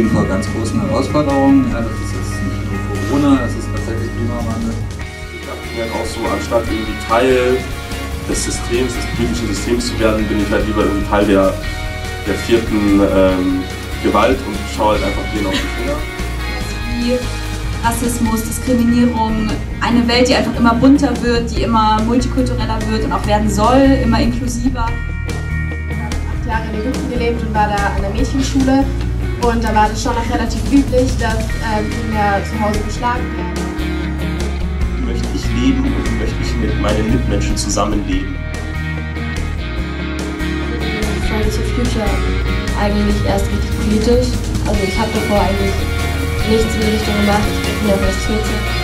stehen vor ganz großen Herausforderungen. Ja, das ist jetzt nicht nur Corona, das ist tatsächlich Klimawandel. Ich dachte mir halt auch so, anstatt irgendwie Teil des Systems, des politischen Systems zu werden, bin ich halt lieber irgendwie Teil der vierten Gewalt und schaue halt einfach denen auf die Finger. Wie Rassismus, Diskriminierung, eine Welt, die einfach immer bunter wird, die immer multikultureller wird und auch werden soll, immer inklusiver. Ich habe 8 Jahre in Ägypten gelebt und war da an der Mädchenschule und da war das schon noch relativ üblich, dass Kinder zu Hause geschlagen werden. Wie möchte ich leben und wie möchte ich mit meinen Mitmenschen zusammenleben? Fridays for Future eigentlich erst richtig politisch. Also ich habe davor eigentlich nichts in die Richtung gemacht. Ich bin ja erst 14.